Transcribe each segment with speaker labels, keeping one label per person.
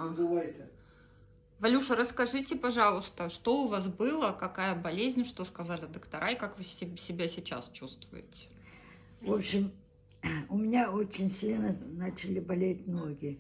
Speaker 1: Надувайся.
Speaker 2: Валюша, расскажите, пожалуйста, что у вас было, какая болезнь, что сказали доктора, и как вы себя сейчас чувствуете?
Speaker 3: В общем, у меня очень сильно начали болеть ноги.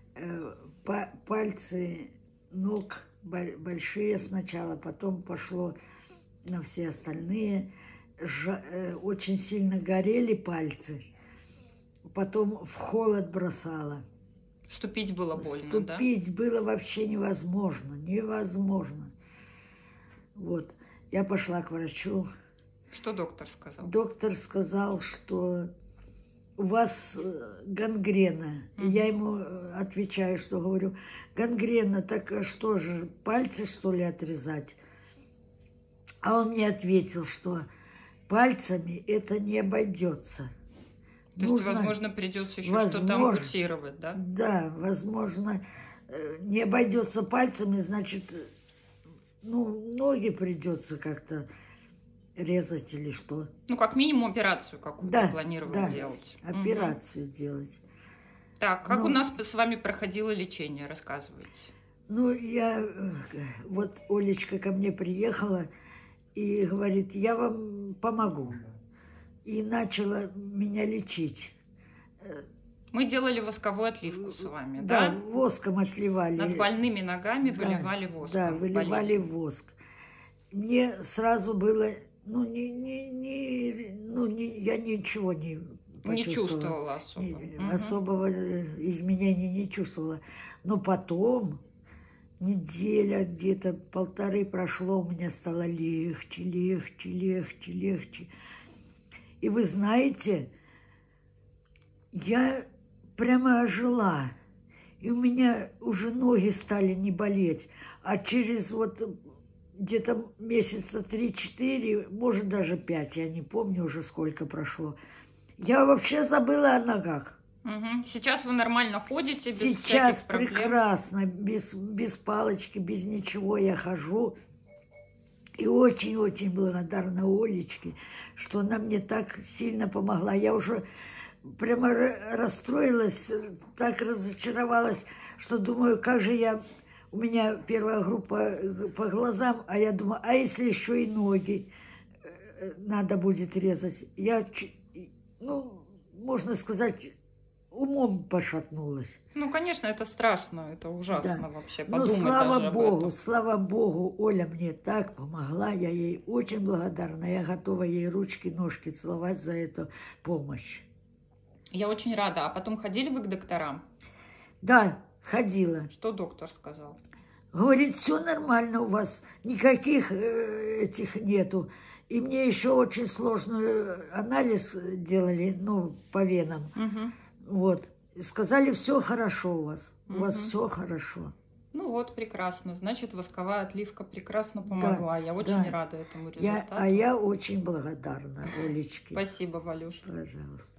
Speaker 3: Пальцы ног большие сначала, потом пошло на все остальные. Очень сильно горели пальцы, потом в холод бросало.
Speaker 2: Ступить было больно,
Speaker 3: Ступить было вообще невозможно, невозможно. Вот, я пошла к врачу.
Speaker 2: Что доктор сказал?
Speaker 3: Доктор сказал, что у вас гангрена. И я ему отвечаю, что говорю, гангрена, так что же, пальцы что ли отрезать? А он мне ответил, что пальцами это не обойдется.
Speaker 2: То есть, возможно, придется еще что-то ампутировать, да?
Speaker 3: Да, возможно, не обойдется пальцами, значит, ну, ноги придется как-то резать или что.
Speaker 2: Ну, как минимум операцию какую-то планировали делать.
Speaker 3: Операцию делать.
Speaker 2: Так, как у нас с вами проходило лечение, рассказывайте.
Speaker 3: Ну, вот Олечка ко мне приехала и говорит, я вам помогу. И начала меня лечить.
Speaker 2: Мы делали восковую отливку с вами, да?
Speaker 3: Да, воском отливали.
Speaker 2: Над больными ногами выливали воск.
Speaker 3: Да, выливали воск. Мне сразу было, я ничего не почувствовала.
Speaker 2: Не чувствовала особо.
Speaker 3: Особого изменения не чувствовала. Но потом, неделя где-то, полторы прошло, у меня стало легче, легче, легче, легче. И вы знаете, я прямо ожила. И у меня уже ноги стали не болеть. А через вот где-то месяца 3-4, может даже 5, я не помню уже сколько прошло, я вообще забыла о ногах.
Speaker 2: Сейчас вы нормально ходите, без
Speaker 3: Сейчас
Speaker 2: всяких проблем?
Speaker 3: Прекрасно, без палочки, без ничего я хожу. И очень-очень благодарна Олечке, что она мне так сильно помогла. Я уже прямо расстроилась, так разочаровалась, что думаю, как же я... У меня первая группа по глазам, а я думаю, а если еще и ноги надо будет резать? Я, ну, можно сказать, умом пошатнулась.
Speaker 2: Ну, конечно, это страшно, это ужасно вообще.
Speaker 3: Ну, слава Богу, Оля мне так помогла, я ей очень благодарна, я готова ей ручки, ножки целовать за эту помощь.
Speaker 2: Я очень рада. А потом ходили вы к докторам?
Speaker 3: Да, ходила.
Speaker 2: Что доктор сказал?
Speaker 3: Говорит, все нормально у вас, никаких этих нету. И мне еще очень сложный анализ делали, ну, по венам. Вот. Сказали, все хорошо у вас. У вас все хорошо.
Speaker 2: Ну вот, прекрасно. Значит, восковая отливка прекрасно помогла. Я очень рада этому результату.
Speaker 3: Я очень благодарна Олечке.
Speaker 2: Спасибо, Валюш.
Speaker 3: Пожалуйста.